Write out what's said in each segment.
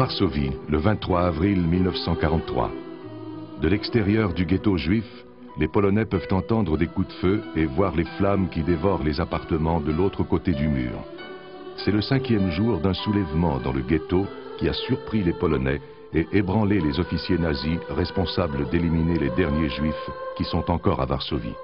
Varsovie, le 23 avril 1943. De l'extérieur du ghetto juif, les Polonais peuvent entendre des coups de feu et voir les flammes qui dévorent les appartements de l'autre côté du mur. C'est le 5e jour d'un soulèvement dans le ghetto qui a surpris les Polonais et ébranlé les officiers nazis responsables d'éliminer les derniers juifs qui sont encore à Varsovie.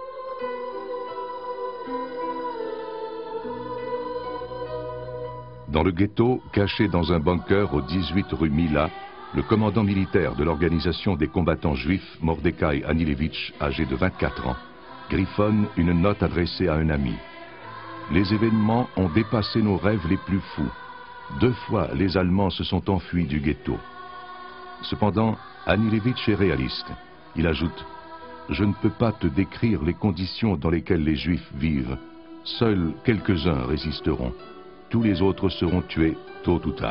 Dans le ghetto, caché dans un bunker au 18 rue Mila, le commandant militaire de l'organisation des combattants juifs, Mordechai Anilevitch, âgé de 24 ans, griffonne une note adressée à un ami. Les événements ont dépassé nos rêves les plus fous. 2 fois, les Allemands se sont enfuis du ghetto. Cependant, Anilevitch est réaliste. Il ajoute « Je ne peux pas te décrire les conditions dans lesquelles les Juifs vivent. Seuls quelques-uns résisteront. Tous les autres seront tués tôt ou tard. »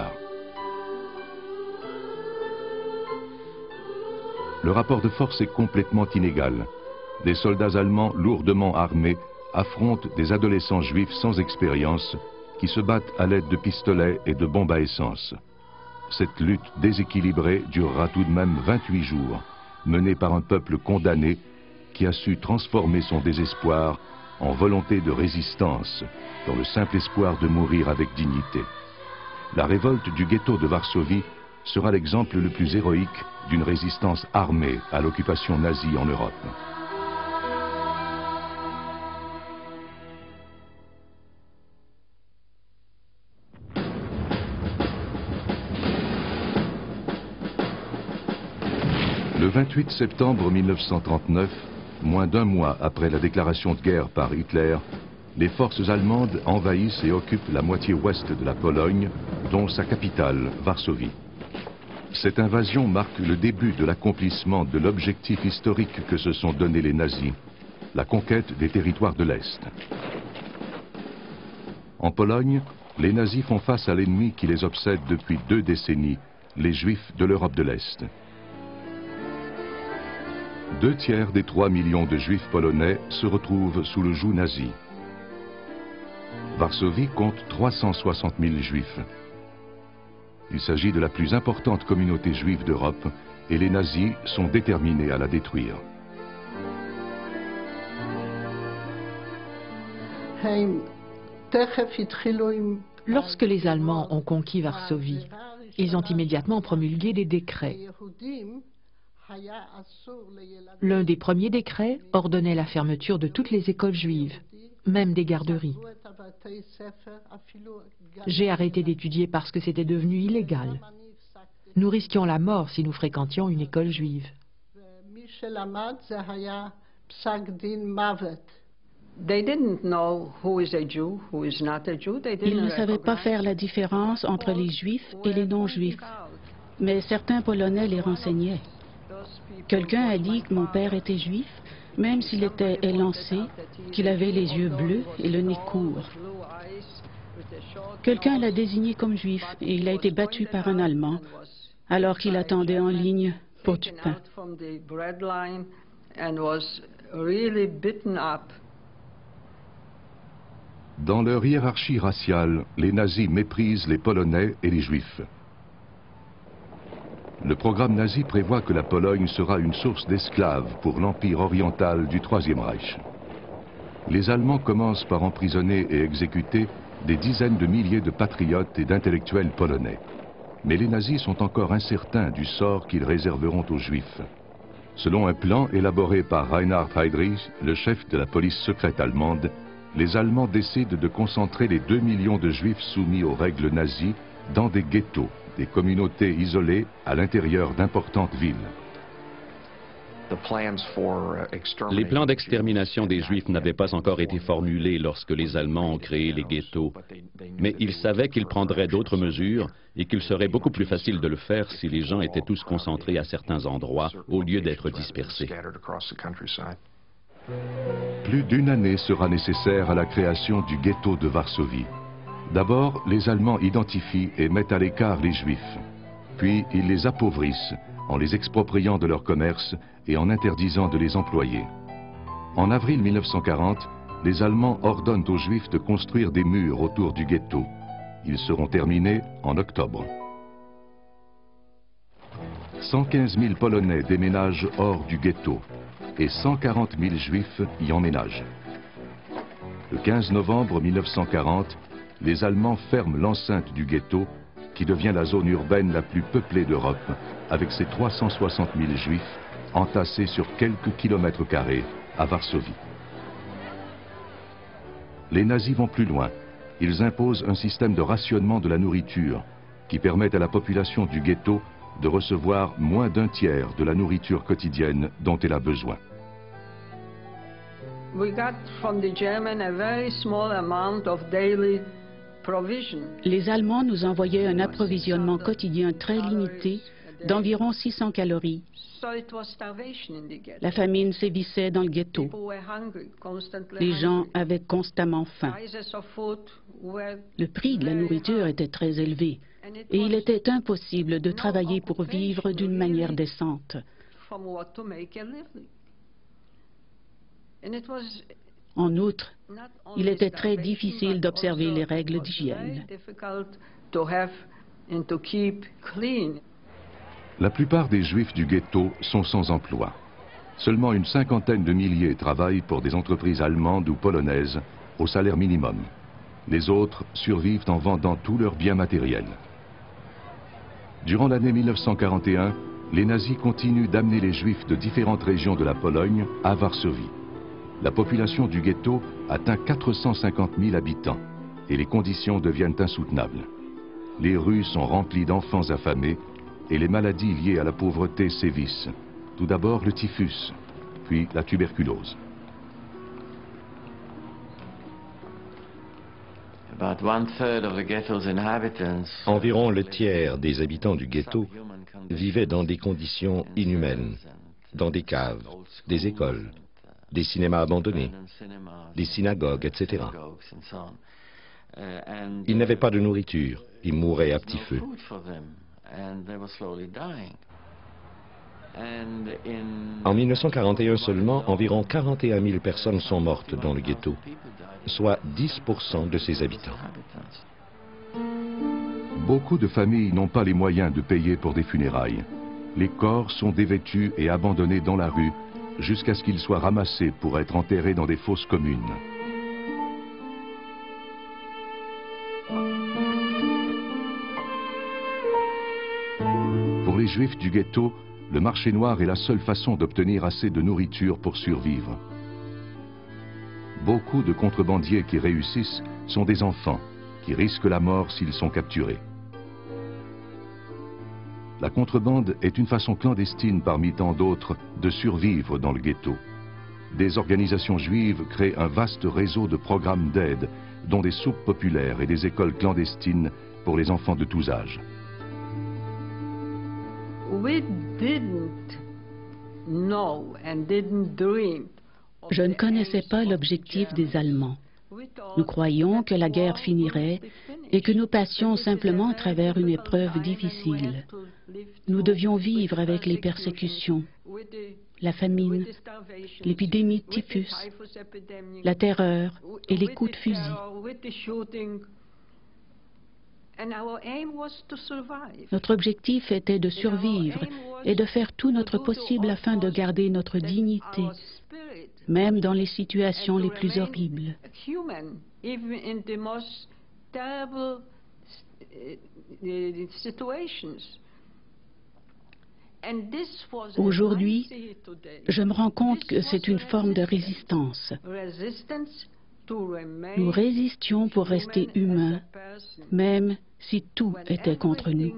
Le rapport de force est complètement inégal. Des soldats allemands lourdement armés affrontent des adolescents juifs sans expérience qui se battent à l'aide de pistolets et de bombes à essence. Cette lutte déséquilibrée durera tout de même 28 jours, menée par un peuple condamné qui a su transformer son désespoir en volonté de résistance, dans le simple espoir de mourir avec dignité. La révolte du ghetto de Varsovie sera l'exemple le plus héroïque d'une résistance armée à l'occupation nazie en Europe. Le 28 septembre 1939, moins d'1 mois après la déclaration de guerre par Hitler, les forces allemandes envahissent et occupent la moitié ouest de la Pologne, dont sa capitale, Varsovie. Cette invasion marque le début de l'accomplissement de l'objectif historique que se sont donné les nazis, la conquête des territoires de l'Est. En Pologne, les nazis font face à l'ennemi qui les obsède depuis 2 décennies, les Juifs de l'Europe de l'Est. 2 tiers des 3 millions de Juifs polonais se retrouvent sous le joug nazi. Varsovie compte 360 000 Juifs. Il s'agit de la plus importante communauté juive d'Europe et les nazis sont déterminés à la détruire. Lorsque les Allemands ont conquis Varsovie, ils ont immédiatement promulgué des décrets. L'un des premiers décrets ordonnait la fermeture de toutes les écoles juives, même des garderies. J'ai arrêté d'étudier parce que c'était devenu illégal. Nous risquions la mort si nous fréquentions une école juive. Ils ne savaient pas faire la différence entre les juifs et les non-juifs, mais certains Polonais les renseignaient. Quelqu'un a dit que mon père était juif, même s'il était élancé, qu'il avait les yeux bleus et le nez court. Quelqu'un l'a désigné comme juif et il a été battu par un Allemand alors qu'il attendait en ligne pour du pain. Dans leur hiérarchie raciale, les nazis méprisent les Polonais et les Juifs. Le programme nazi prévoit que la Pologne sera une source d'esclaves pour l'Empire oriental du Troisième Reich. Les Allemands commencent par emprisonner et exécuter des dizaines de milliers de patriotes et d'intellectuels polonais. Mais les nazis sont encore incertains du sort qu'ils réserveront aux Juifs. Selon un plan élaboré par Reinhard Heydrich, le chef de la police secrète allemande, les Allemands décident de concentrer les 2 millions de Juifs soumis aux règles nazies dans des ghettos, des communautés isolées à l'intérieur d'importantes villes. Les plans d'extermination des Juifs n'avaient pas encore été formulés lorsque les Allemands ont créé les ghettos, mais ils savaient qu'ils prendraient d'autres mesures et qu'il serait beaucoup plus facile de le faire si les gens étaient tous concentrés à certains endroits au lieu d'être dispersés. Plus d'1 année sera nécessaire à la création du ghetto de Varsovie. D'abord, les Allemands identifient et mettent à l'écart les Juifs. Puis, ils les appauvrissent en les expropriant de leur commerce et en interdisant de les employer. En avril 1940, les Allemands ordonnent aux Juifs de construire des murs autour du ghetto. Ils seront terminés en octobre. 115 000 Polonais déménagent hors du ghetto et 140 000 Juifs y emménagent. Le 15 novembre 1940, les Allemands ferment l'enceinte du ghetto, qui devient la zone urbaine la plus peuplée d'Europe, avec ses 360 000 Juifs entassés sur quelques kilomètres carrés à Varsovie. Les nazis vont plus loin. Ils imposent un système de rationnement de la nourriture qui permet à la population du ghetto de recevoir moins d'un tiers de la nourriture quotidienne dont elle a besoin. Les Allemands nous envoyaient un approvisionnement quotidien très limité d'environ 600 calories. La famine sévissait dans le ghetto. Les gens avaient constamment faim. Le prix de la nourriture était très élevé et il était impossible de travailler pour vivre d'une manière décente. En outre, il était très difficile d'observer les règles d'hygiène. La plupart des Juifs du ghetto sont sans emploi. Seulement une cinquantaine de milliers travaillent pour des entreprises allemandes ou polonaises au salaire minimum. Les autres survivent en vendant tous leurs biens matériels. Durant l'année 1941, les nazis continuent d'amener les Juifs de différentes régions de la Pologne à Varsovie. La population du ghetto atteint 450 000 habitants et les conditions deviennent insoutenables. Les rues sont remplies d'enfants affamés et les maladies liées à la pauvreté sévissent. Tout d'abord le typhus, puis la tuberculose. Environ le tiers des habitants du ghetto vivaient dans des conditions inhumaines, dans des caves, des écoles, des cinémas abandonnés, des synagogues, etc. Ils n'avaient pas de nourriture, ils mouraient à petit feu. En 1941 seulement, environ 41 000 personnes sont mortes dans le ghetto, soit 10% de ses habitants. Beaucoup de familles n'ont pas les moyens de payer pour des funérailles. Les corps sont dévêtus et abandonnés dans la rue jusqu'à ce qu'ils soient ramassés pour être enterrés dans des fosses communes. Pour les Juifs du ghetto, le marché noir est la seule façon d'obtenir assez de nourriture pour survivre. Beaucoup de contrebandiers qui réussissent sont des enfants, qui risquent la mort s'ils sont capturés. La contrebande est une façon clandestine parmi tant d'autres de survivre dans le ghetto. Des organisations juives créent un vaste réseau de programmes d'aide, dont des soupes populaires et des écoles clandestines pour les enfants de tous âges. Je ne connaissais pas l'objectif des Allemands. Nous croyions que la guerre finirait et que nous passions simplement à travers une épreuve difficile. Nous devions vivre avec les persécutions, la famine, l'épidémie de typhus, la terreur et les coups de fusil. Notre objectif était de survivre et de faire tout notre possible afin de garder notre dignité, même dans les situations les plus horribles. Aujourd'hui, je me rends compte que c'est une forme de résistance. Nous résistions pour rester humains, même si tout était contre nous.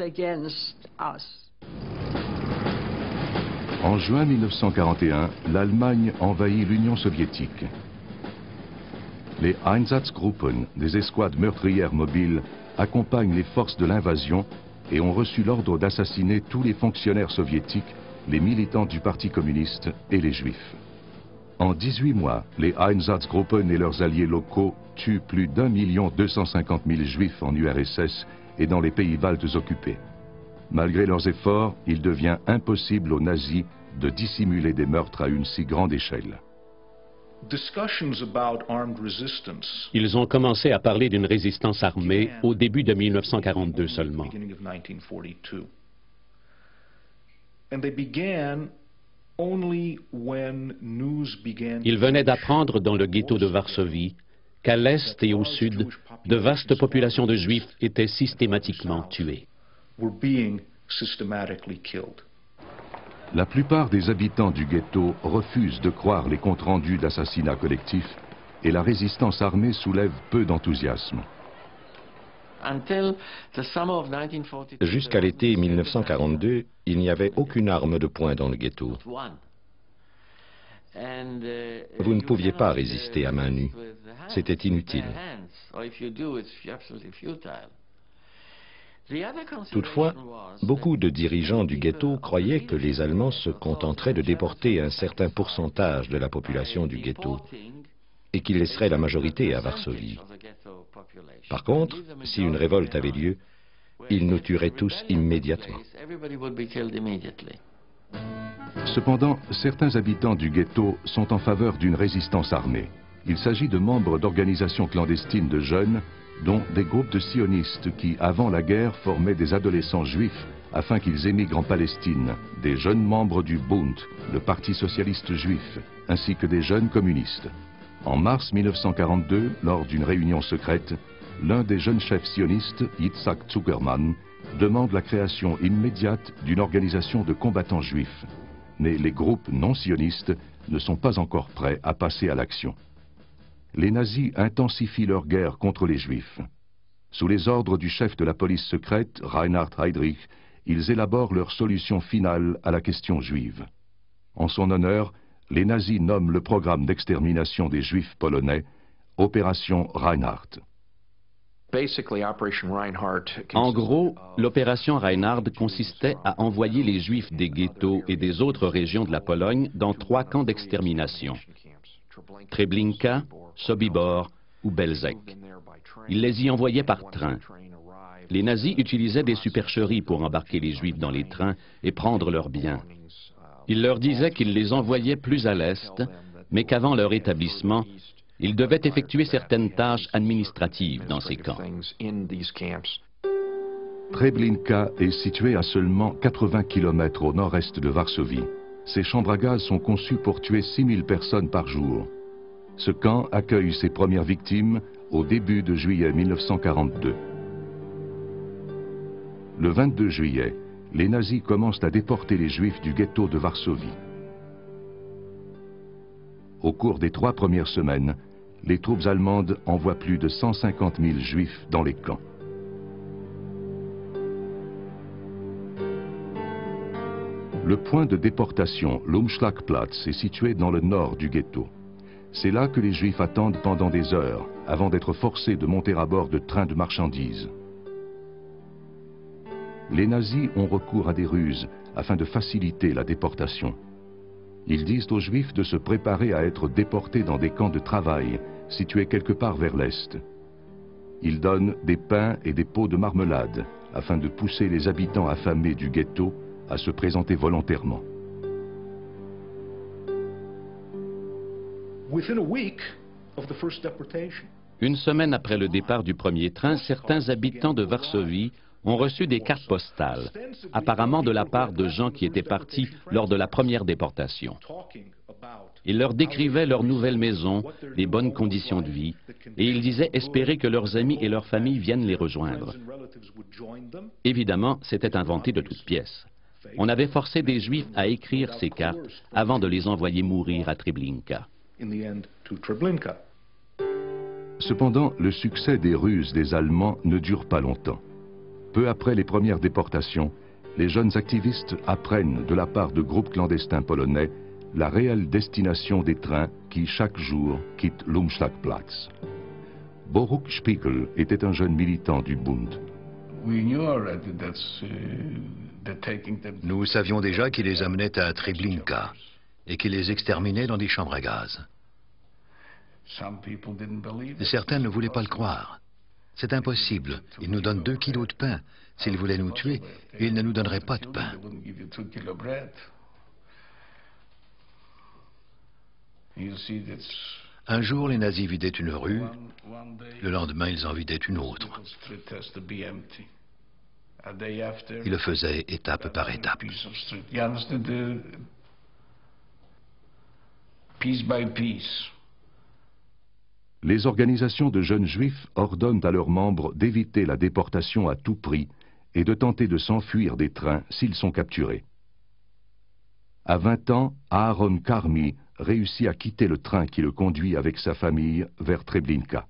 En juin 1941, l'Allemagne envahit l'Union soviétique. Les Einsatzgruppen, des escouades meurtrières mobiles, accompagnent les forces de l'invasion et ont reçu l'ordre d'assassiner tous les fonctionnaires soviétiques, les militants du Parti communiste et les Juifs. En 18 mois, les Einsatzgruppen et leurs alliés locaux tuent plus d'1 250 000 Juifs en URSS et dans les pays baltes occupés. Malgré leurs efforts, il devient impossible aux nazis de dissimuler des meurtres à une si grande échelle. Ils ont commencé à parler d'une résistance armée au début de 1942 seulement. Ils venaient d'apprendre dans le ghetto de Varsovie qu'à l'est et au sud, de vastes populations de Juifs étaient systématiquement tuées. La plupart des habitants du ghetto refusent de croire les comptes rendus d'assassinats collectifs et la résistance armée soulève peu d'enthousiasme. Jusqu'à l'été 1942, il n'y avait aucune arme de poing dans le ghetto. Vous ne pouviez pas résister à main nue. C'était inutile. Toutefois, beaucoup de dirigeants du ghetto croyaient que les Allemands se contenteraient de déporter un certain pourcentage de la population du ghetto et qu'ils laisseraient la majorité à Varsovie. Par contre, si une révolte avait lieu, ils nous tueraient tous immédiatement. Cependant, certains habitants du ghetto sont en faveur d'une résistance armée. Il s'agit de membres d'organisations clandestines de jeunes, dont des groupes de sionistes qui, avant la guerre, formaient des adolescents juifs afin qu'ils émigrent en Palestine, des jeunes membres du Bund, le Parti socialiste juif, ainsi que des jeunes communistes. En mars 1942, lors d'une réunion secrète, l'un des jeunes chefs sionistes, Yitzhak Zuckerman, demande la création immédiate d'une organisation de combattants juifs. Mais les groupes non sionistes ne sont pas encore prêts à passer à l'action. Les nazis intensifient leur guerre contre les juifs. Sous les ordres du chef de la police secrète, Reinhard Heydrich, ils élaborent leur solution finale à la question juive. En son honneur, les nazis nomment le programme d'extermination des juifs polonais Opération Reinhardt. En gros, l'opération Reinhardt consistait à envoyer les Juifs des ghettos et des autres régions de la Pologne dans 3 camps d'extermination: Treblinka, Sobibor ou Belzec. Ils les y envoyaient par train. Les nazis utilisaient des supercheries pour embarquer les Juifs dans les trains et prendre leurs biens. Ils leur disaient qu'ils les envoyaient plus à l'est, mais qu'avant leur établissement, ils devaient effectuer certaines tâches administratives dans ces camps. Treblinka est situé à seulement 80 km au nord-est de Varsovie. Ces chambres à gaz sont conçues pour tuer 6000 personnes par jour. Ce camp accueille ses premières victimes au début de juillet 1942. Le 22 juillet, les nazis commencent à déporter les Juifs du ghetto de Varsovie. Au cours des 3 premières semaines, les troupes allemandes envoient plus de 150 000 Juifs dans les camps. Le point de déportation, l'Umschlagplatz, est situé dans le nord du ghetto. C'est là que les Juifs attendent pendant des heures, avant d'être forcés de monter à bord de trains de marchandises. Les nazis ont recours à des ruses afin de faciliter la déportation. Ils disent aux Juifs de se préparer à être déportés dans des camps de travail, situés quelque part vers l'est. Ils donnent des pains et des pots de marmelade, afin de pousser les habitants affamés du ghetto à se présenter volontairement. Une semaine après le départ du premier train, certains habitants de Varsovie ont reçu des cartes postales, apparemment de la part de gens qui étaient partis lors de la première déportation. Ils leur décrivaient leur nouvelle maison, les bonnes conditions de vie, et ils disaient espérer que leurs amis et leurs familles viennent les rejoindre. Évidemment, c'était inventé de toutes pièces. On avait forcé des Juifs à écrire ces cartes avant de les envoyer mourir à Treblinka. Cependant, le succès des ruses des Allemands ne dure pas longtemps. Peu après les premières déportations, les jeunes activistes apprennent de la part de groupes clandestins polonais la réelle destination des trains qui, chaque jour, quittent l'Umschlagplatz. Boruk Spiegel était un jeune militant du Bund. Nous savions déjà qu'ils les amenaient à Treblinka et qu'ils les exterminaient dans des chambres à gaz. Certains ne voulaient pas le croire. C'est impossible. Ils nous donnent 2 kilos de pain. S'ils voulaient nous tuer, ils ne nous donneraient pas de pain. Un jour, les nazis vidaient une rue. Le lendemain, ils en vidaient une autre. Il le faisait étape par étape. Les organisations de jeunes juifs ordonnent à leurs membres d'éviter la déportation à tout prix et de tenter de s'enfuir des trains s'ils sont capturés. À 20 ans, Aaron Carmi réussit à quitter le train qui le conduit avec sa famille vers Treblinka.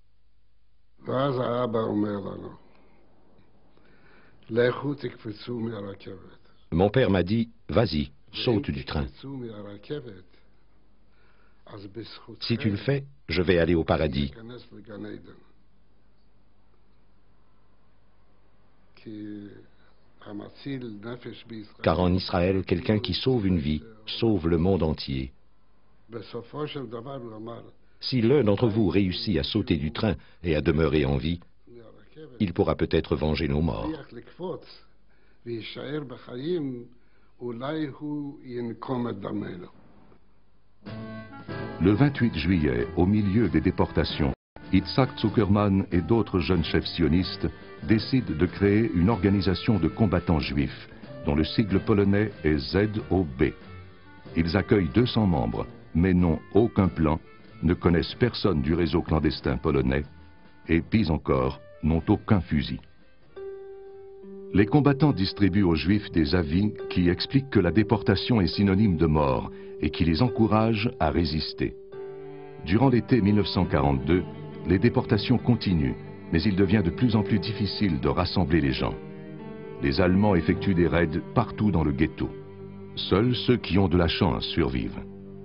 Mon père m'a dit, vas-y, saute du train. Si tu le fais, je vais aller au paradis. Car en Israël, quelqu'un qui sauve une vie, sauve le monde entier. Si l'un d'entre vous réussit à sauter du train et à demeurer en vie, il pourra peut-être venger nos morts. Le 28 juillet, au milieu des déportations, Itzhak Zuckerman et d'autres jeunes chefs sionistes décident de créer une organisation de combattants juifs, dont le sigle polonais est ZOB. Ils accueillent 200 membres, mais n'ont aucun plan, ne connaissent personne du réseau clandestin polonais, et pis encore, n'ont aucun fusil. Les combattants distribuent aux Juifs des avis qui expliquent que la déportation est synonyme de mort et qui les encouragent à résister. Durant l'été 1942, les déportations continuent, mais il devient de plus en plus difficile de rassembler les gens. Les Allemands effectuent des raids partout dans le ghetto. Seuls ceux qui ont de la chance survivent.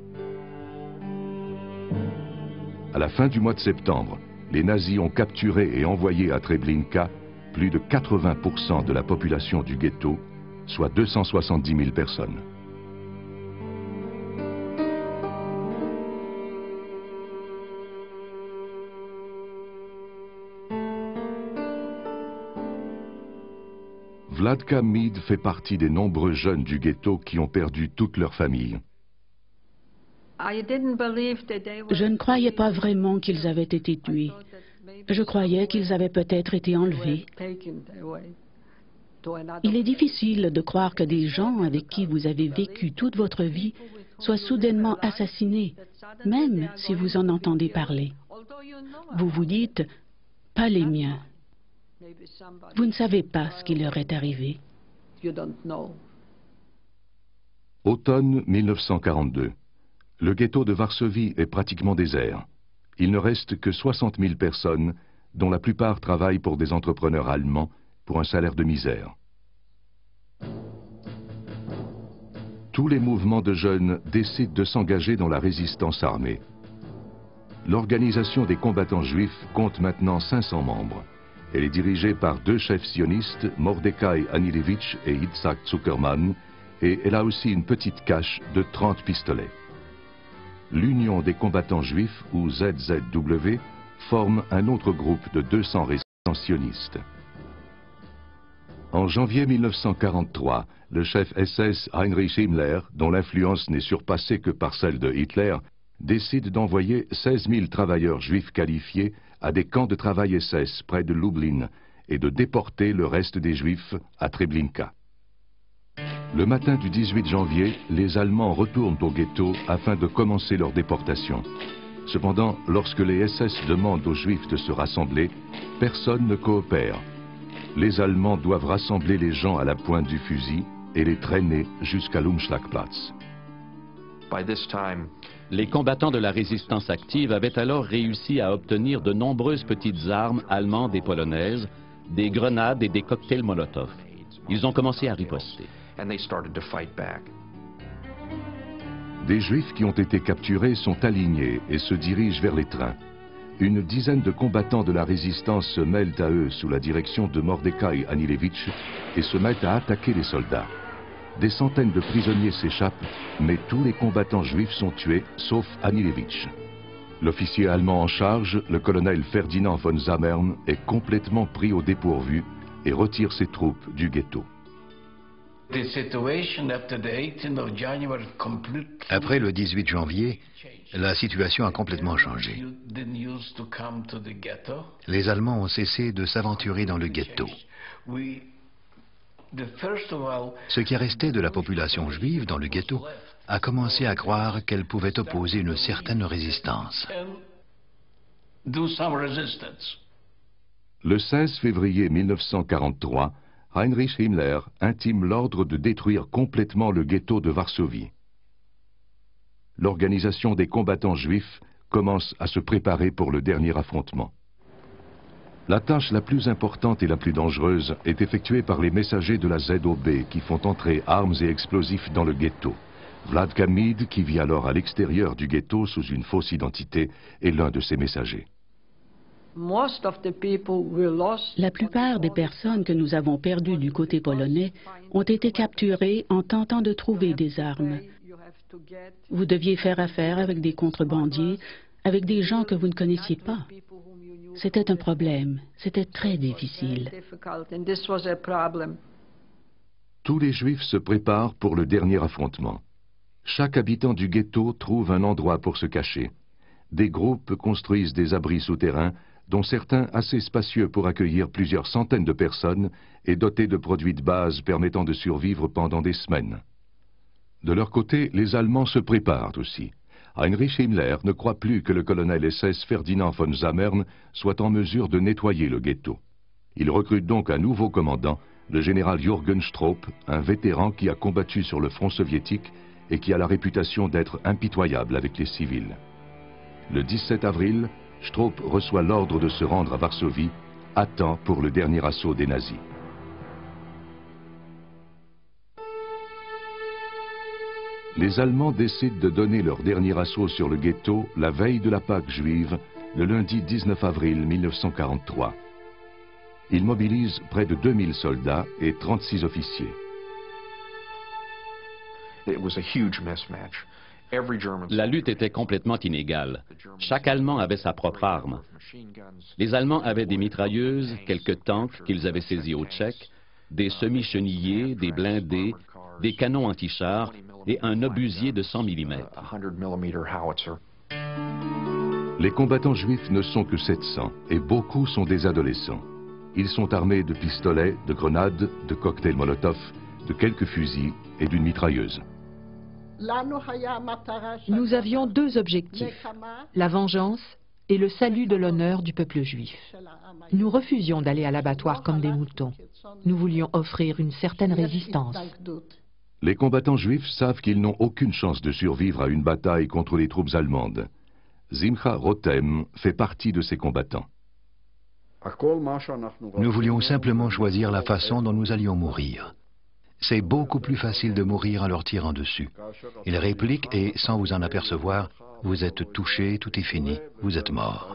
À la fin du mois de septembre, les nazis ont capturé et envoyé à Treblinka plus de 80% de la population du ghetto, soit 270 000 personnes. Vladka Mid fait partie des nombreux jeunes du ghetto qui ont perdu toute leur famille. Je ne croyais pas vraiment qu'ils avaient été tués. Je croyais qu'ils avaient peut-être été enlevés. Il est difficile de croire que des gens avec qui vous avez vécu toute votre vie soient soudainement assassinés, même si vous en entendez parler. Vous vous dites, pas les miens. Vous ne savez pas ce qui leur est arrivé. Automne 1942. Le ghetto de Varsovie est pratiquement désert. Il ne reste que 60 000 personnes, dont la plupart travaillent pour des entrepreneurs allemands pour un salaire de misère. Tous les mouvements de jeunes décident de s'engager dans la résistance armée. L'organisation des combattants juifs compte maintenant 500 membres. Elle est dirigée par 2 chefs sionistes, Mordechai Anilevitch et Itzhak Zuckerman, et elle a aussi une petite cache de 30 pistolets. L'Union des combattants juifs, ou ZZW, forme un autre groupe de 200 résistants sionistes. En janvier 1943, le chef SS Heinrich Himmler, dont l'influence n'est surpassée que par celle de Hitler, décide d'envoyer 16 000 travailleurs juifs qualifiés à des camps de travail SS près de Lublin et de déporter le reste des Juifs à Treblinka. Le matin du 18 janvier, les Allemands retournent au ghetto afin de commencer leur déportation. Cependant, lorsque les SS demandent aux Juifs de se rassembler, personne ne coopère. Les Allemands doivent rassembler les gens à la pointe du fusil et les traîner jusqu'à l'Umschlagplatz. Les combattants de la résistance active avaient alors réussi à obtenir de nombreuses petites armes allemandes et polonaises, des grenades et des cocktails Molotov. Ils ont commencé à riposter. Des Juifs qui ont été capturés sont alignés et se dirigent vers les trains. Une dizaine de combattants de la résistance se mêlent à eux sous la direction de Mordechai Anilevitch et se mettent à attaquer les soldats. Des centaines de prisonniers s'échappent, mais tous les combattants juifs sont tués, sauf Anilevitch. L'officier allemand en charge, le colonel Ferdinand von Zammern, est complètement pris au dépourvu et retire ses troupes du ghetto. Après le 18 janvier, la situation a complètement changé. Les Allemands ont cessé de s'aventurer dans le ghetto. Ce qui restait de la population juive dans le ghetto a commencé à croire qu'elle pouvait opposer une certaine résistance. Le 16 février 1943, Heinrich Himmler intime l'ordre de détruire complètement le ghetto de Varsovie. L'organisation des combattants juifs commence à se préparer pour le dernier affrontement. La tâche la plus importante et la plus dangereuse est effectuée par les messagers de la ZOB qui font entrer armes et explosifs dans le ghetto. Vlad Kamid, qui vit alors à l'extérieur du ghetto sous une fausse identité, est l'un de ces messagers. La plupart des personnes que nous avons perdues du côté polonais ont été capturées en tentant de trouver des armes. Vous deviez faire affaire avec des contrebandiers, avec des gens que vous ne connaissiez pas. C'était un problème, c'était très difficile. Tous les Juifs se préparent pour le dernier affrontement. Chaque habitant du ghetto trouve un endroit pour se cacher. Des groupes construisent des abris souterrains, dont certains assez spacieux pour accueillir plusieurs centaines de personnes et dotés de produits de base permettant de survivre pendant des semaines. De leur côté, les Allemands se préparent aussi. Heinrich Himmler ne croit plus que le colonel SS Ferdinand von Zammern soit en mesure de nettoyer le ghetto. Il recrute donc un nouveau commandant, le général Jürgen Stroop, un vétéran qui a combattu sur le front soviétique et qui a la réputation d'être impitoyable avec les civils. Le 17 avril, Stroop reçoit l'ordre de se rendre à Varsovie, à temps pour le dernier assaut des nazis. Les Allemands décident de donner leur dernier assaut sur le ghetto la veille de la Pâque juive, le lundi 19 avril 1943. Ils mobilisent près de 2000 soldats et 36 officiers. La lutte était complètement inégale. Chaque Allemand avait sa propre arme. Les Allemands avaient des mitrailleuses, quelques tanks qu'ils avaient saisis aux Tchèques, des semi-chenillés, des blindés, des canons anti-chars et un obusier de 100 mm. Les combattants juifs ne sont que 700 et beaucoup sont des adolescents. Ils sont armés de pistolets, de grenades, de cocktails Molotov, de quelques fusils et d'une mitrailleuse. Nous avions deux objectifs, la vengeance et le salut de l'honneur du peuple juif. Nous refusions d'aller à l'abattoir comme des moutons. Nous voulions offrir une certaine résistance. Les combattants juifs savent qu'ils n'ont aucune chance de survivre à une bataille contre les troupes allemandes. Simcha Rotem fait partie de ces combattants. Nous voulions simplement choisir la façon dont nous allions mourir. C'est beaucoup plus facile de mourir en leur tirant dessus. Ils répliquent et, sans vous en apercevoir, vous êtes touché, tout est fini, vous êtes mort.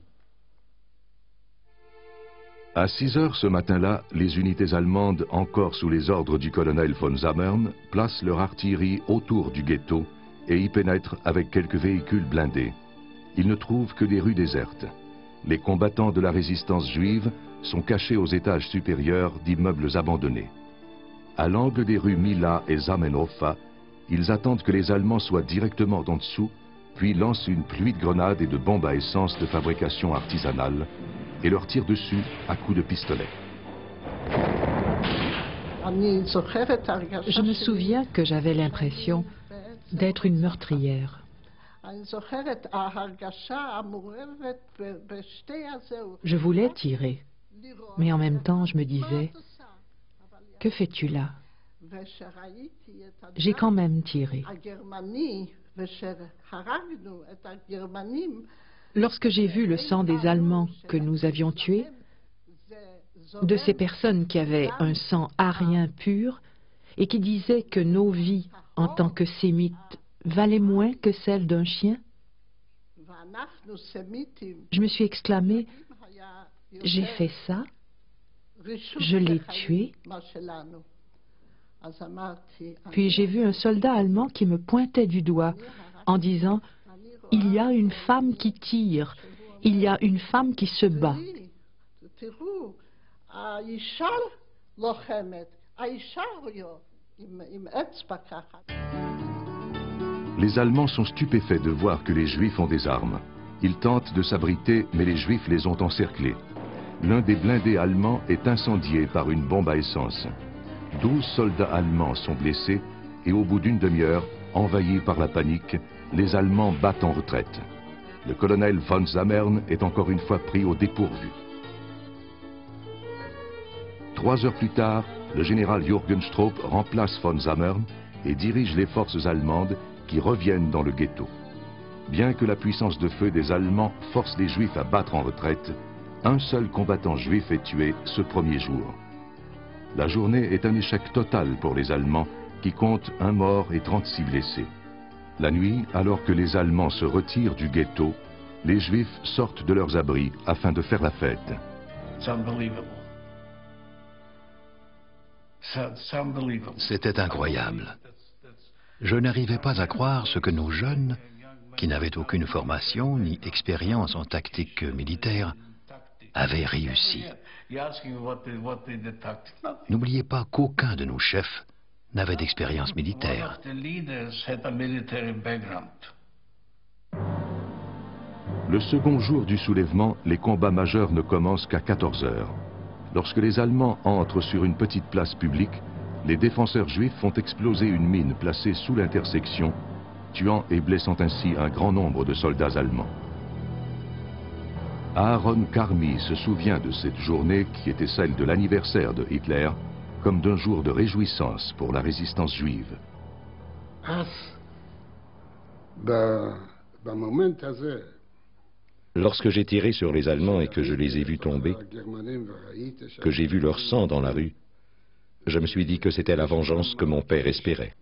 À 6 heures ce matin-là, les unités allemandes, encore sous les ordres du colonel von Zammern, placent leur artillerie autour du ghetto et y pénètrent avec quelques véhicules blindés. Ils ne trouvent que des rues désertes. Les combattants de la résistance juive sont cachés aux étages supérieurs d'immeubles abandonnés. À l'angle des rues Mila et Zamenhofa, ils attendent que les Allemands soient directement en dessous, puis lancent une pluie de grenades et de bombes à essence de fabrication artisanale et leur tirent dessus à coups de pistolet. Je me souviens que j'avais l'impression d'être une meurtrière. Je voulais tirer, mais en même temps je me disais, que fais-tu là? J'ai quand même tiré. Lorsque j'ai vu le sang des Allemands que nous avions tués, de ces personnes qui avaient un sang arien pur et qui disaient que nos vies en tant que sémites valaient moins que celles d'un chien, je me suis exclamé, j'ai fait ça, je l'ai tué. Puis j'ai vu un soldat allemand qui me pointait du doigt en disant, il y a une femme qui tire, il y a une femme qui se bat. Les Allemands sont stupéfaits de voir que les Juifs ont des armes. Ils tentent de s'abriter, mais les Juifs les ont encerclés. L'un des blindés allemands est incendié par une bombe à essence. 12 soldats allemands sont blessés et au bout d'une demi-heure, envahis par la panique, les Allemands battent en retraite. Le colonel von Zammern est encore une fois pris au dépourvu. 3 heures plus tard, le général Jürgen Stroop remplace von Zammern et dirige les forces allemandes qui reviennent dans le ghetto. Bien que la puissance de feu des Allemands force les Juifs à battre en retraite, un seul combattant juif est tué ce premier jour. La journée est un échec total pour les Allemands qui comptent 1 mort et 36 blessés. La nuit, alors que les Allemands se retirent du ghetto, les Juifs sortent de leurs abris afin de faire la fête. C'était incroyable. Je n'arrivais pas à croire ce que nos jeunes, qui n'avaient aucune formation ni expérience en tactique militaire, avaient réussi. N'oubliez pas qu'aucun de nos chefs n'avait d'expérience militaire. Le second jour du soulèvement, les combats majeurs ne commencent qu'à 14 heures. Lorsque les Allemands entrent sur une petite place publique, les défenseurs juifs font exploser une mine placée sous l'intersection, tuant et blessant ainsi un grand nombre de soldats allemands. Aaron Karmi se souvient de cette journée qui était celle de l'anniversaire de Hitler, comme d'un jour de réjouissance pour la résistance juive. Lorsque j'ai tiré sur les Allemands et que je les ai vus tomber, que j'ai vu leur sang dans la rue, je me suis dit que c'était la vengeance que mon père espérait.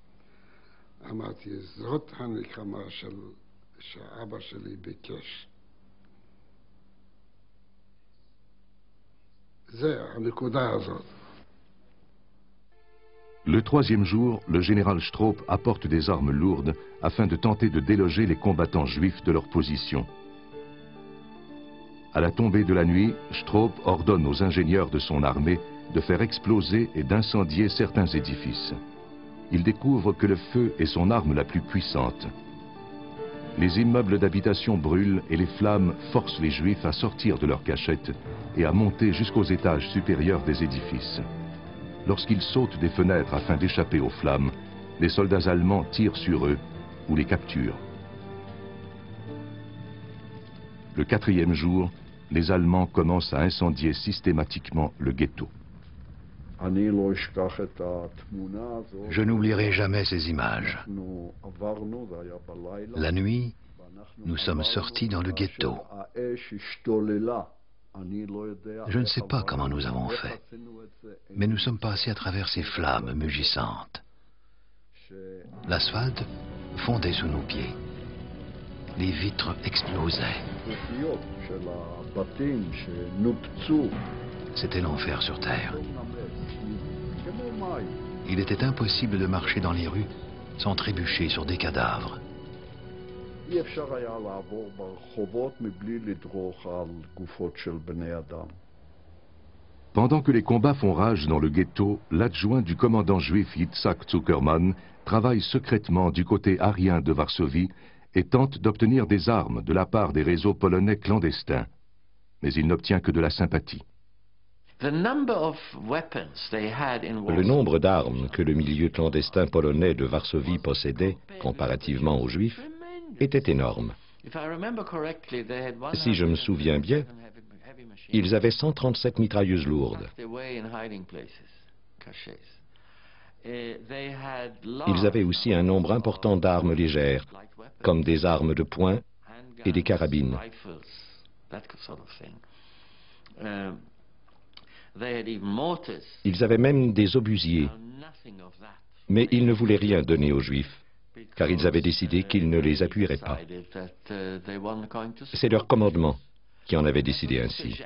Le troisième jour, le général Stroop apporte des armes lourdes afin de tenter de déloger les combattants juifs de leur position. À la tombée de la nuit, Stroop ordonne aux ingénieurs de son armée de faire exploser et d'incendier certains édifices. Il découvre que le feu est son arme la plus puissante. Les immeubles d'habitation brûlent et les flammes forcent les Juifs à sortir de leurs cachettes et à monter jusqu'aux étages supérieurs des édifices. Lorsqu'ils sautent des fenêtres afin d'échapper aux flammes, les soldats allemands tirent sur eux ou les capturent. Le 4e jour, les Allemands commencent à incendier systématiquement le ghetto. Je n'oublierai jamais ces images. La nuit, nous sommes sortis dans le ghetto. Je ne sais pas comment nous avons fait, mais nous sommes passés à travers ces flammes mugissantes. L'asphalte fondait sous nos pieds. Les vitres explosaient. C'était l'enfer sur terre. Il était impossible de marcher dans les rues sans trébucher sur des cadavres. Pendant que les combats font rage dans le ghetto, l'adjoint du commandant juif Yitzhak Zuckerman travaille secrètement du côté arien de Varsovie et tente d'obtenir des armes de la part des réseaux polonais clandestins. Mais il n'obtient que de la sympathie. Le nombre d'armes que le milieu clandestin polonais de Varsovie possédait, comparativement aux Juifs, était énorme. Si je me souviens bien, ils avaient 137 mitrailleuses lourdes. Ils avaient aussi un nombre important d'armes légères, comme des armes de poing et des carabines. Ils avaient même des obusiers, mais ils ne voulaient rien donner aux Juifs, car ils avaient décidé qu'ils ne les appuieraient pas. C'est leur commandement qui en avait décidé ainsi.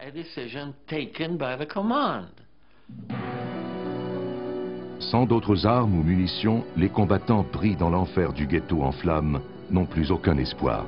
Sans d'autres armes ou munitions, les combattants pris dans l'enfer du ghetto en flammes n'ont plus aucun espoir.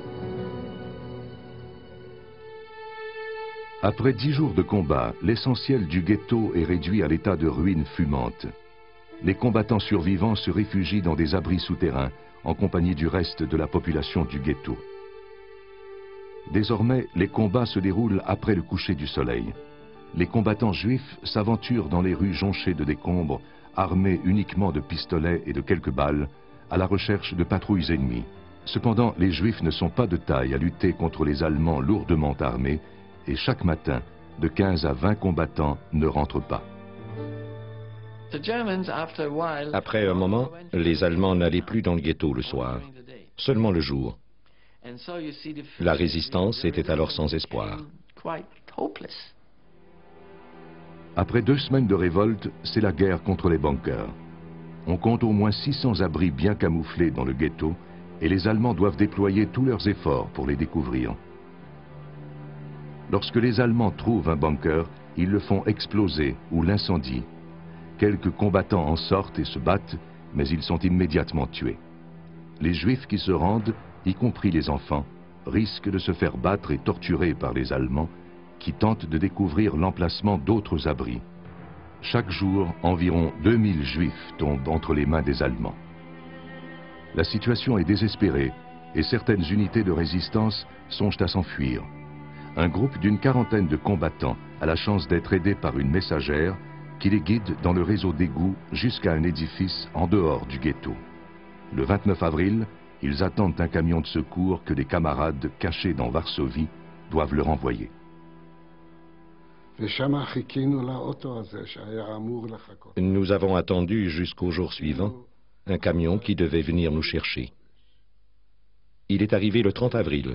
Après 10 jours de combat, l'essentiel du ghetto est réduit à l'état de ruines fumantes. Les combattants survivants se réfugient dans des abris souterrains en compagnie du reste de la population du ghetto. Désormais, les combats se déroulent après le coucher du soleil. les combattants juifs s'aventurent dans les rues jonchées de décombres, armés uniquement de pistolets et de quelques balles, à la recherche de patrouilles ennemies. Cependant, les Juifs ne sont pas de taille à lutter contre les Allemands lourdement armés, et chaque matin, de 15 à 20 combattants ne rentrent pas. Après un moment, les Allemands n'allaient plus dans le ghetto le soir, seulement le jour. La résistance était alors sans espoir. Après 2 semaines de révolte, c'est la guerre contre les bunkers. On compte au moins 600 abris bien camouflés dans le ghetto, et les Allemands doivent déployer tous leurs efforts pour les découvrir. Lorsque les Allemands trouvent un bunker, ils le font exploser ou l'incendient. Quelques combattants en sortent et se battent, mais ils sont immédiatement tués. Les Juifs qui se rendent, y compris les enfants, risquent de se faire battre et torturer par les Allemands, qui tentent de découvrir l'emplacement d'autres abris. Chaque jour, environ 2000 Juifs tombent entre les mains des Allemands. La situation est désespérée et certaines unités de résistance songent à s'enfuir. Un groupe d'une quarantaine de combattants a la chance d'être aidé par une messagère qui les guide dans le réseau d'égouts jusqu'à un édifice en dehors du ghetto. Le 29 avril, ils attendent un camion de secours que des camarades cachés dans Varsovie doivent leur envoyer. Nous avons attendu jusqu'au jour suivant un camion qui devait venir nous chercher. Il est arrivé le 30 avril.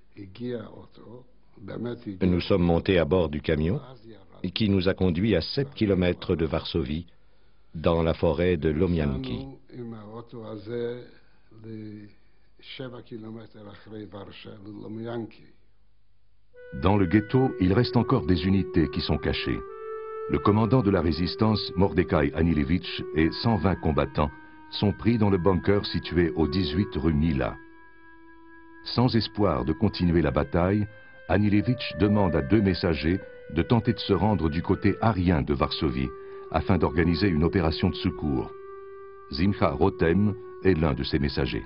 Nous sommes montés à bord du camion qui nous a conduits à 7 km de Varsovie, dans la forêt de Lomianki. Dans le ghetto, il reste encore des unités qui sont cachées. Le commandant de la résistance, Mordechai Anilevitch, et 120 combattants sont pris dans le bunker situé au 18 rue Mila. Sans espoir de continuer la bataille, Anilevitch demande à 2 messagers de tenter de se rendre du côté arien de Varsovie afin d'organiser une opération de secours. Simcha Rotem est l'un de ces messagers.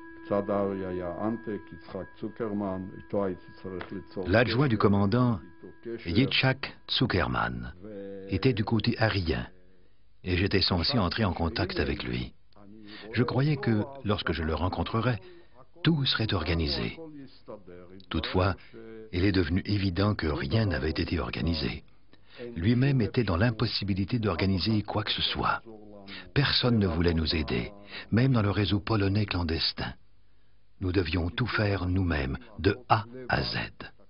L'adjoint du commandant, Yitzhak Zuckerman, était du côté arien et j'étais censé entrer en contact avec lui. Je croyais que, lorsque je le rencontrerais, tout serait organisé. Toutefois, il est devenu évident que rien n'avait été organisé. Lui-même était dans l'impossibilité d'organiser quoi que ce soit. Personne ne voulait nous aider, même dans le réseau polonais clandestin. Nous devions tout faire nous-mêmes, de A à Z.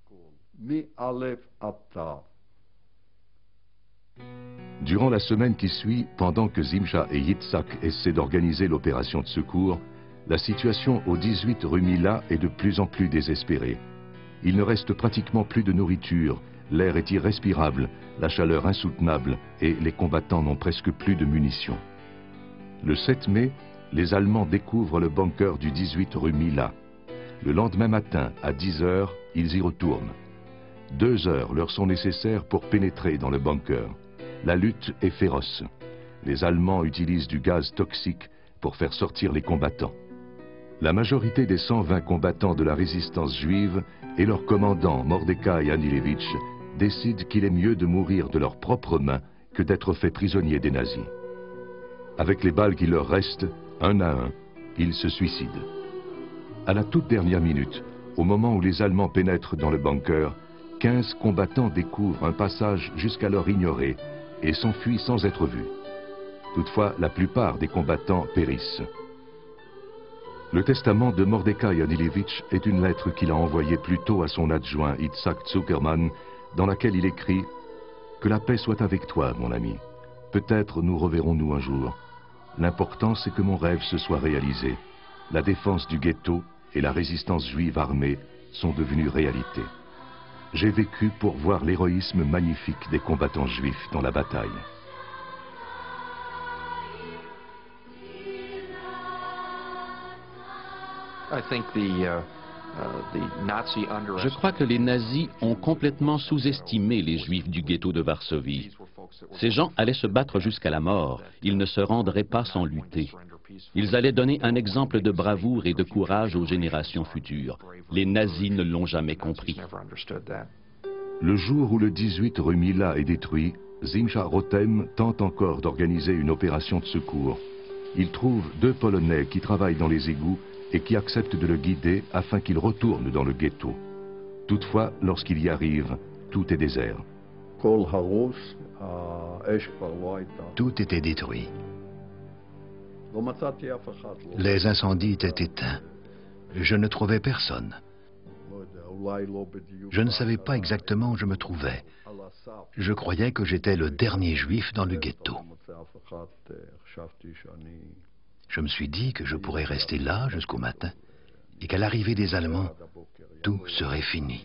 Durant la semaine qui suit, pendant que Simcha et Yitzhak essaient d'organiser l'opération de secours, la situation au 18 rue Mila est de plus en plus désespérée. Il ne reste pratiquement plus de nourriture, l'air est irrespirable, la chaleur insoutenable et les combattants n'ont presque plus de munitions. Le 7 mai, les Allemands découvrent le bunker du 18 rue Mila. Le lendemain matin, à 10 heures, ils y retournent. 2 heures leur sont nécessaires pour pénétrer dans le bunker. La lutte est féroce. Les Allemands utilisent du gaz toxique pour faire sortir les combattants. La majorité des 120 combattants de la résistance juive et leur commandant Mordechai Anilevitch décident qu'il est mieux de mourir de leurs propres mains que d'être faits prisonniers des nazis. Avec les balles qui leur restent, un à un, ils se suicident. À la toute dernière minute, au moment où les Allemands pénètrent dans le bunker, 15 combattants découvrent un passage jusqu'alors ignoré et s'enfuient sans être vus. Toutefois, la plupart des combattants périssent. Le testament de Mordechai Anilevitch est une lettre qu'il a envoyée plus tôt à son adjoint Yitzhak Zuckerman, dans laquelle il écrit « Que la paix soit avec toi, mon ami. Peut-être nous reverrons-nous un jour. L'important, c'est que mon rêve se soit réalisé. La défense du ghetto et la résistance juive armée sont devenues réalité. J'ai vécu pour voir l'héroïsme magnifique des combattants juifs dans la bataille. » Je crois que les nazis ont complètement sous-estimé les Juifs du ghetto de Varsovie. Ces gens allaient se battre jusqu'à la mort. Ils ne se rendraient pas sans lutter. Ils allaient donner un exemple de bravoure et de courage aux générations futures. Les nazis ne l'ont jamais compris. Le jour où le 18 rue Mila est détruit, Simcha Rotem tente encore d'organiser une opération de secours. Il trouve 2 Polonais qui travaillent dans les égouts et qui acceptent de le guider afin qu'il retourne dans le ghetto. Toutefois, lorsqu'il y arrive, tout est désert. Tout était détruit. Les incendies étaient éteints. Je ne trouvais personne. Je ne savais pas exactement où je me trouvais. Je croyais que j'étais le dernier juif dans le ghetto. Je me suis dit que je pourrais rester là jusqu'au matin et qu'à l'arrivée des Allemands, tout serait fini.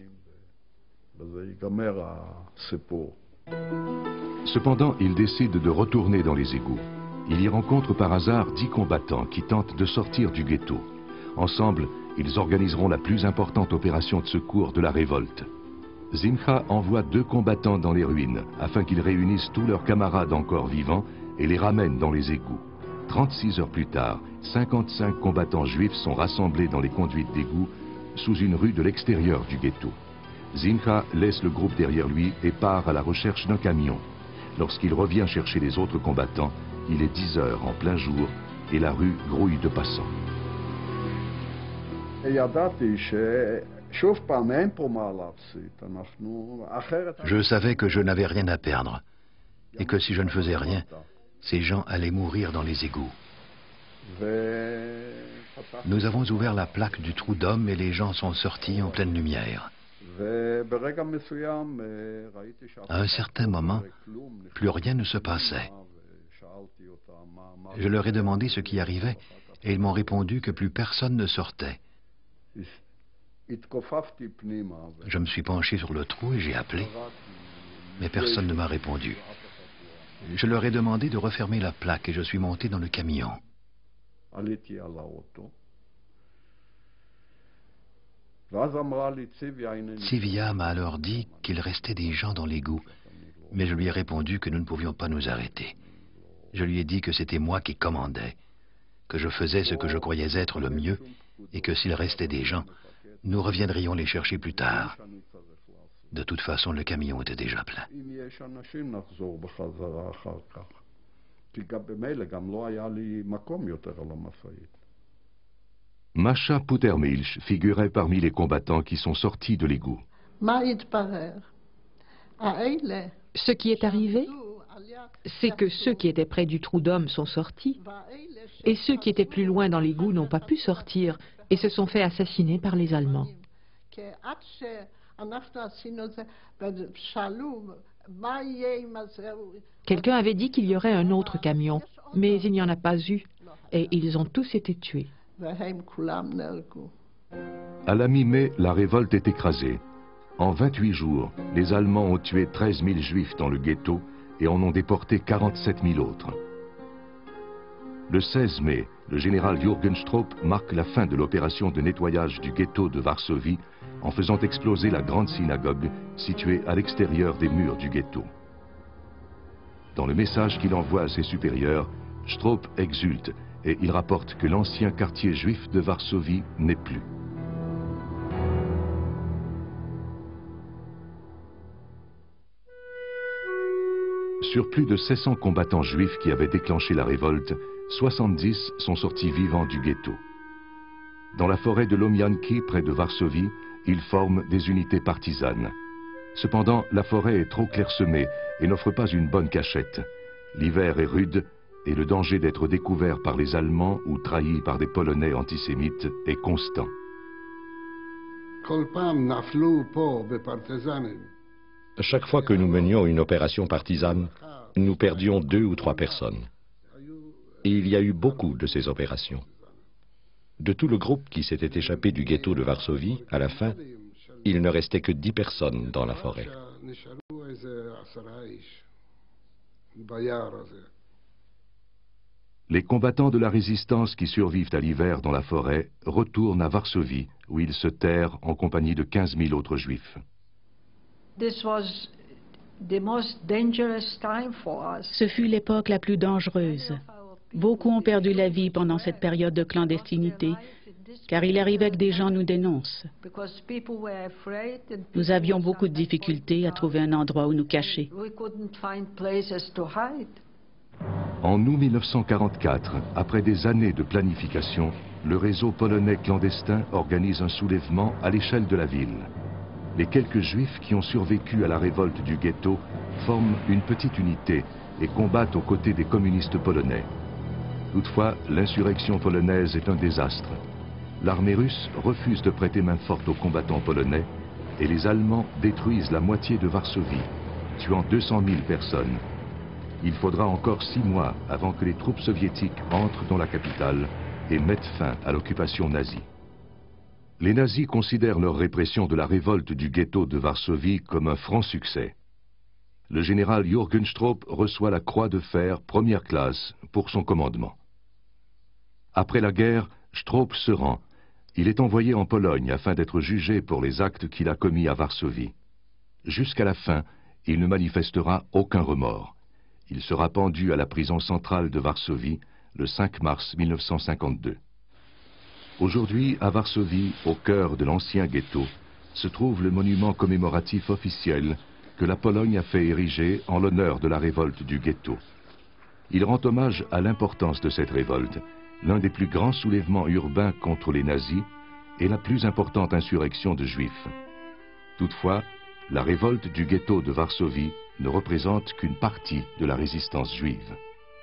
Cependant, il décide de retourner dans les égouts. Il y rencontre par hasard 10 combattants qui tentent de sortir du ghetto. Ensemble, ils organiseront la plus importante opération de secours de la révolte. Simcha envoie 2 combattants dans les ruines afin qu'ils réunissent tous leurs camarades encore vivants et les ramènent dans les égouts. 36 heures plus tard, 55 combattants juifs sont rassemblés dans les conduites d'égouts sous une rue de l'extérieur du ghetto. Simcha laisse le groupe derrière lui et part à la recherche d'un camion. Lorsqu'il revient chercher les autres combattants, il est 10 heures en plein jour et la rue grouille de passants. Je savais que je n'avais rien à perdre et que si je ne faisais rien, ces gens allaient mourir dans les égouts. Nous avons ouvert la plaque du trou d'homme et les gens sont sortis en pleine lumière. À un certain moment, plus rien ne se passait. Je leur ai demandé ce qui arrivait et ils m'ont répondu que plus personne ne sortait. Je me suis penché sur le trou et j'ai appelé, mais personne ne m'a répondu. Je leur ai demandé de refermer la plaque et je suis monté dans le camion. Sivia m'a alors dit qu'il restait des gens dans l'égout, mais je lui ai répondu que nous ne pouvions pas nous arrêter. Je lui ai dit que c'était moi qui commandais, que je faisais ce que je croyais être le mieux et que s'il restait des gens, nous reviendrions les chercher plus tard. De toute façon, le camion était déjà plein. Masha Putermilch figurait parmi les combattants qui sont sortis de l'égout. Ce qui est arrivé, c'est que ceux qui étaient près du trou d'homme sont sortis, et ceux qui étaient plus loin dans l'égout n'ont pas pu sortir et se sont fait assassiner par les Allemands. Quelqu'un avait dit qu'il y aurait un autre camion, mais il n'y en a pas eu, et ils ont tous été tués. À la mi-mai, la révolte est écrasée. En 28 jours, les Allemands ont tué 13 000 Juifs dans le ghetto et en ont déporté 47 000 autres. Le 16 mai, le général Jürgen Stroop marque la fin de l'opération de nettoyage du ghetto de Varsovie en faisant exploser la grande synagogue située à l'extérieur des murs du ghetto. Dans le message qu'il envoie à ses supérieurs, Stroop exulte et il rapporte que l'ancien quartier juif de Varsovie n'est plus. Sur plus de 700 combattants juifs qui avaient déclenché la révolte, 70 sont sortis vivants du ghetto. Dans la forêt de Lomianki, près de Varsovie, ils forment des unités partisanes. Cependant, la forêt est trop clairsemée et n'offre pas une bonne cachette. L'hiver est rude et le danger d'être découvert par les Allemands ou trahi par des Polonais antisémites est constant. Chaque fois que nous menions une opération partisane, nous perdions 2 ou 3 personnes. Et il y a eu beaucoup de ces opérations. De tout le groupe qui s'était échappé du ghetto de Varsovie, à la fin, il ne restait que 10 personnes dans la forêt. Les combattants de la résistance qui survivent à l'hiver dans la forêt retournent à Varsovie, où ils se terrent en compagnie de 15 000 autres juifs. Ce fut l'époque la plus dangereuse. Beaucoup ont perdu la vie pendant cette période de clandestinité car il arrivait que des gens nous dénoncent. Nous avions beaucoup de difficultés à trouver un endroit où nous cacher. En août 1944, après des années de planification, le réseau polonais clandestin organise un soulèvement à l'échelle de la ville. Les quelques juifs qui ont survécu à la révolte du ghetto forment une petite unité et combattent aux côtés des communistes polonais. Toutefois, l'insurrection polonaise est un désastre. L'armée russe refuse de prêter main forte aux combattants polonais et les Allemands détruisent la moitié de Varsovie, tuant 200 000 personnes. Il faudra encore 6 mois avant que les troupes soviétiques entrent dans la capitale et mettent fin à l'occupation nazie. Les nazis considèrent leur répression de la révolte du ghetto de Varsovie comme un franc succès. Le général Jürgen Stroop reçoit la Croix de fer première classe pour son commandement. Après la guerre, Stroop se rend. Il est envoyé en Pologne afin d'être jugé pour les actes qu'il a commis à Varsovie. Jusqu'à la fin, il ne manifestera aucun remords. Il sera pendu à la prison centrale de Varsovie le 5 mars 1952. Aujourd'hui, à Varsovie, au cœur de l'ancien ghetto, se trouve le monument commémoratif officiel que la Pologne a fait ériger en l'honneur de la révolte du ghetto. Il rend hommage à l'importance de cette révolte, l'un des plus grands soulèvements urbains contre les nazis et la plus importante insurrection de juifs. Toutefois, la révolte du ghetto de Varsovie ne représente qu'une partie de la résistance juive.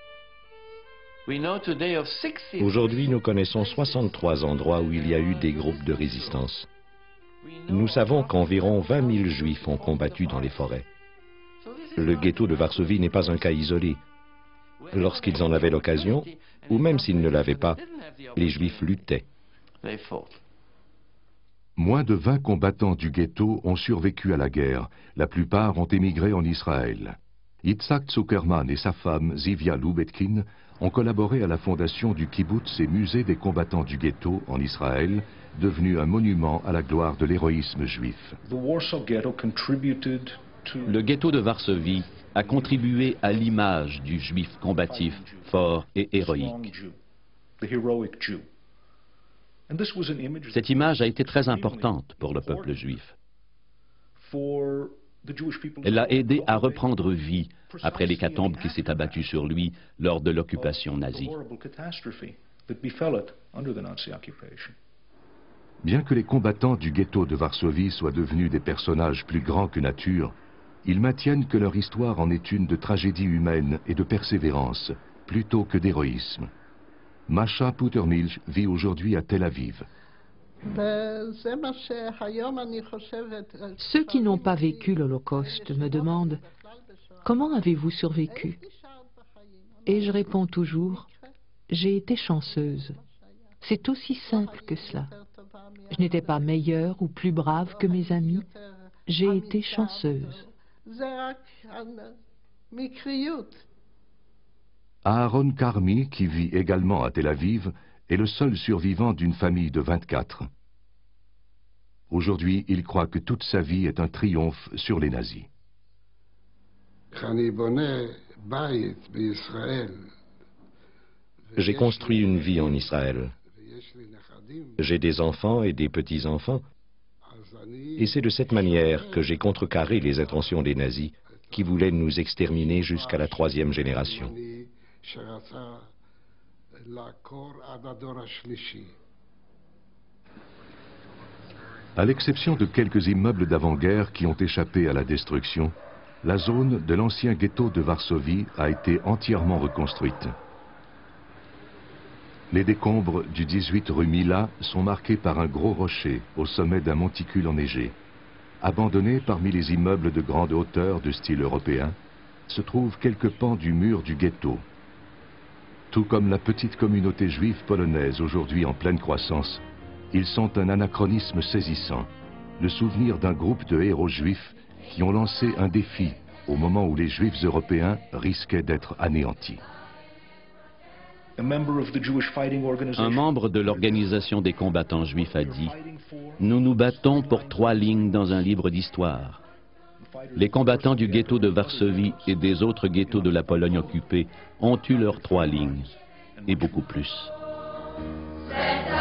Aujourd'hui, nous connaissons 63 endroits où il y a eu des groupes de résistance. Nous savons qu'environ 20 000 juifs ont combattu dans les forêts. Le ghetto de Varsovie n'est pas un cas isolé. Lorsqu'ils en avaient l'occasion, ou même s'ils ne l'avaient pas, les juifs luttaient. Moins de 20 combattants du ghetto ont survécu à la guerre. La plupart ont émigré en Israël. Yitzhak Zuckerman et sa femme, Zivia Lubetkin, ont collaboré à la fondation du kibbutz et musée des combattants du ghetto en Israël, devenu un monument à la gloire de l'héroïsme juif. Le ghetto de Varsovie a contribué à l'image du juif combatif, fort et héroïque. Cette image a été très importante pour le peuple juif. Elle l'a aidé à reprendre vie après l'hécatombe qui s'est abattue sur lui lors de l'occupation nazie. Bien que les combattants du ghetto de Varsovie soient devenus des personnages plus grands que nature, ils maintiennent que leur histoire en est une de tragédie humaine et de persévérance, plutôt que d'héroïsme. Masha Putermilch vit aujourd'hui à Tel Aviv. Ceux qui n'ont pas vécu l'Holocauste me demandent « Comment avez-vous survécu ?» Et je réponds toujours « J'ai été chanceuse. » C'est aussi simple que cela. Je n'étais pas meilleure ou plus brave que mes amis. J'ai été chanceuse. Aaron Karmi, qui vit également à Tel Aviv, est le seul survivant d'une famille de 24. Aujourd'hui, il croit que toute sa vie est un triomphe sur les nazis. J'ai construit une vie en Israël. J'ai des enfants et des petits-enfants. Et c'est de cette manière que j'ai contrecarré les intentions des nazis qui voulaient nous exterminer jusqu'à la 3e génération. À l'exception de quelques immeubles d'avant-guerre qui ont échappé à la destruction, la zone de l'ancien ghetto de Varsovie a été entièrement reconstruite. Les décombres du 18 rue Mila sont marqués par un gros rocher au sommet d'un monticule enneigé. Abandonné parmi les immeubles de grande hauteur de style européen, se trouvent quelques pans du mur du ghetto. Tout comme la petite communauté juive polonaise aujourd'hui en pleine croissance, ils sont un anachronisme saisissant, le souvenir d'un groupe de héros juifs qui ont lancé un défi au moment où les juifs européens risquaient d'être anéantis. Un membre de l'organisation des combattants juifs a dit « Nous nous battons pour 3 lignes dans un livre d'histoire. Les combattants du ghetto de Varsovie et des autres ghettos de la Pologne occupée ont eu leurs 3 lignes, et beaucoup plus. »